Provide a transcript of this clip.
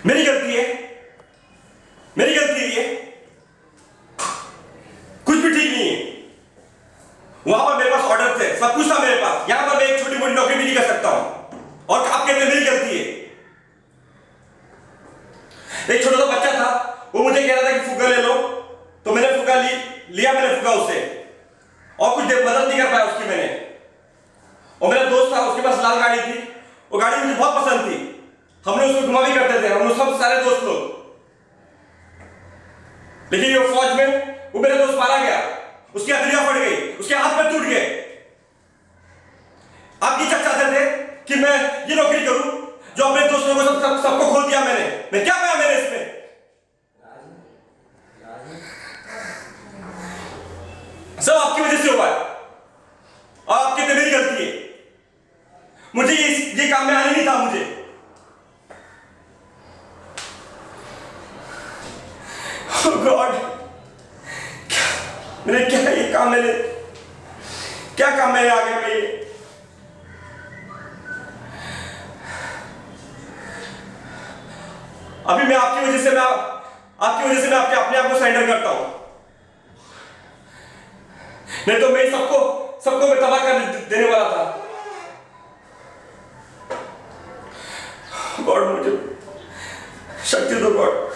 मेरी गलती है, मेरी गलती है ये, कुछ भी ठीक नहीं है। वहां पर मेरे पास ऑर्डर थे, सब कुछ था मेरे पास। यहां पर मैं एक छोटी मोटी नौकरी भी नहीं कर सकता हूं और आप कहते हैं मेरी गलती है। एक छोटा सा बच्चा था, वो मुझे कह रहा था कि फुग्गा ले लो, तो मैंने फुग्गा लिया मैंने फुग्गा उससे, और कुछ मदद नहीं कर पाया उसकी मैंने। और मेरा दोस्त था, उसके पास लाल गाड़ी थी, वो गाड़ी मुझे बहुत पसंद थी, हमने उसको घुमा भी करते थे, हम लोग सब सारे दोस्त लोग। लेकिन ये फौज में वो मेरा दोस्त मारा गया, उसकी हथेलियां फट गई, उसके हाथ पैर टूट गए। आप ये चाहते थे कि मैं ये नौकरी करूं जो अपने दोस्तों को सबको खोल दिया मैंने। मैं क्या पाया मैंने इसमें? सब आपकी वजह से हुआ है और आप कहते मेरी गलती है। मुझे ये काम में आने नहीं था मुझे। Oh God, मैंने क्या ये काम मैंने क्या काम मैंने आ गया मैं ये? अभी मैं आपकी वजह से मैं आपके अपने आप को सरेंडर करता हूं, नहीं तो मैं सबको मैं तबाह कर देने वाला था। गॉड मुझे शक्ति दो गॉड।